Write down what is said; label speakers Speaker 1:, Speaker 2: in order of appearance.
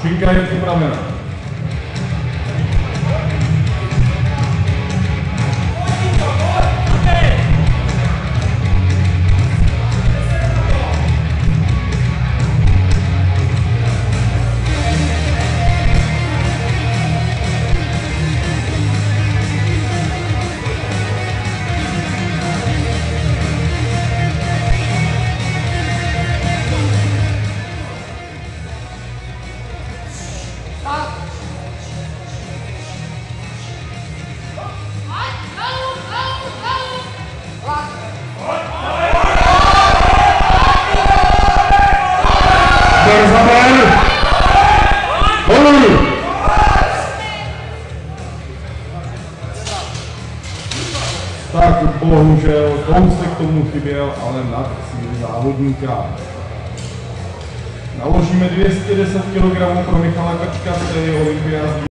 Speaker 1: Šinka je připravena. Tak bohužel kousek tomu chyběl, ale nad síly závodníka. Naložíme 210 kg pro Michala Krčka, který je olympiád.